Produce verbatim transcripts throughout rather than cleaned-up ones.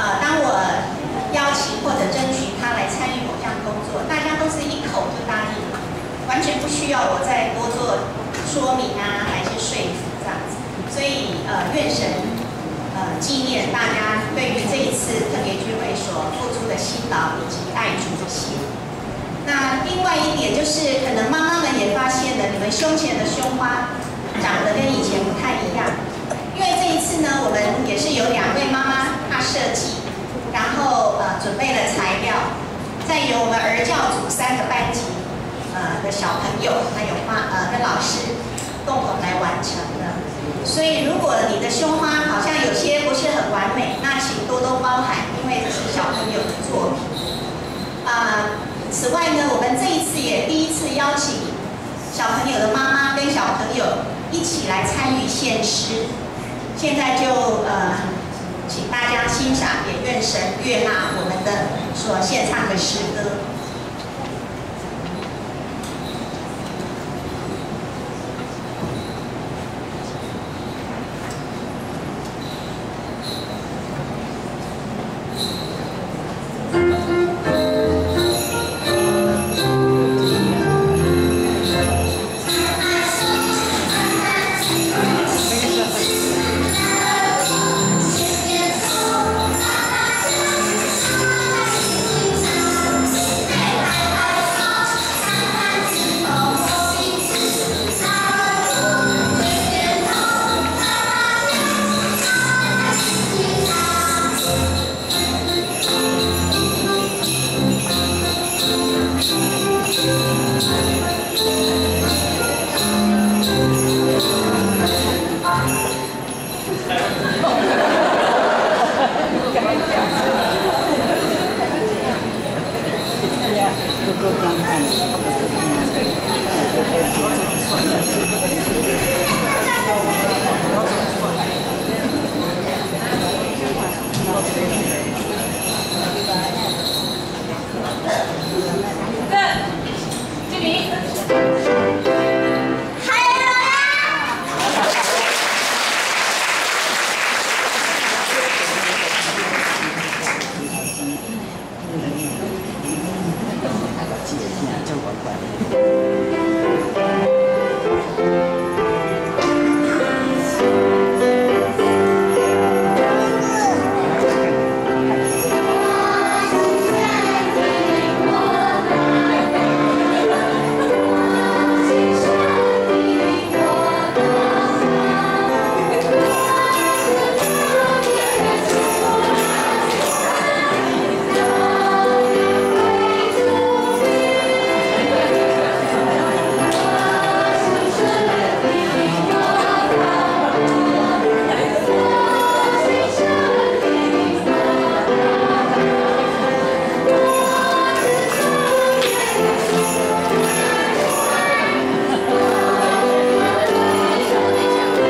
呃，当我邀请或者争取他来参与某项工作，大家都是一口就答应了，完全不需要我再多做说明啊，还是说服这样子。所以呃，愿神呃纪念大家对于这一次特别聚会所付出的辛劳以及爱主的心。那另外一点就是，可能妈妈们也发现了，你们胸前的胸花长得跟以前不太一样。因为这一次呢，我们也是有两位妈妈她设计，然后呃准备了材料，再由我们儿教组三个班级呃的小朋友还有妈呃跟老师共同来完成的。所以如果你的胸花好像有些不是很完美，那请多多包涵，因为这是小朋友的作品。啊、呃。此外呢，我们这一次也第一次邀请小朋友的妈妈跟小朋友一起来参与献诗。现在就呃，请大家欣赏，也愿神悦纳我们的所献唱的诗歌。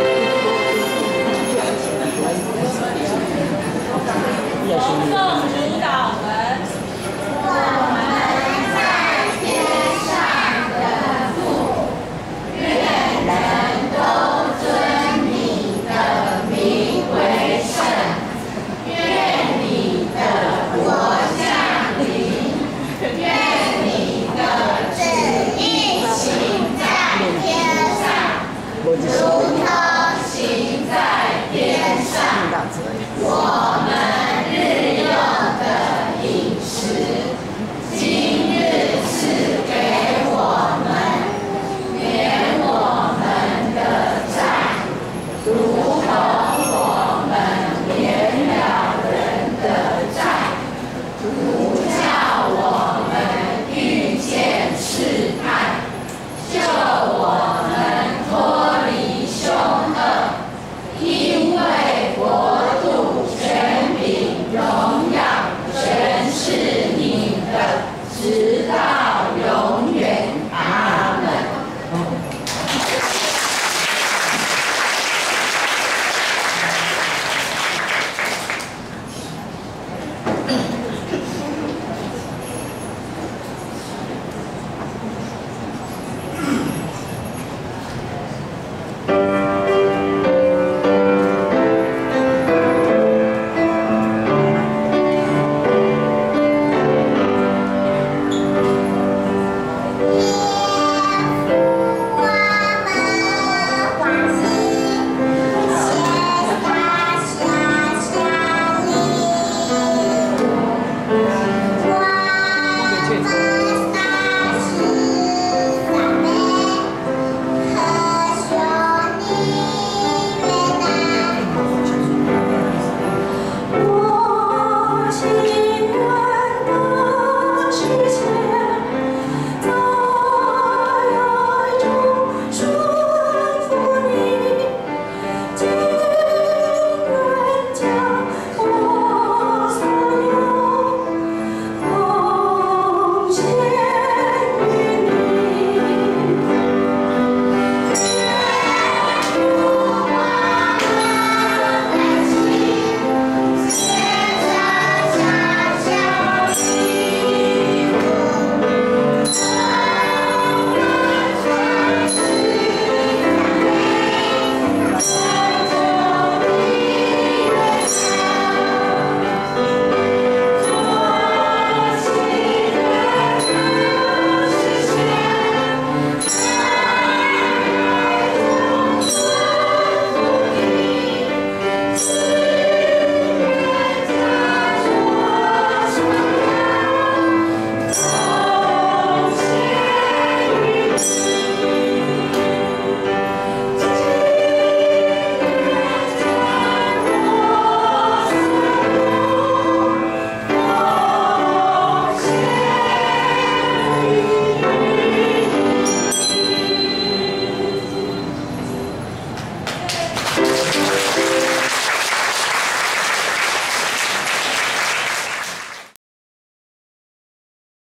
送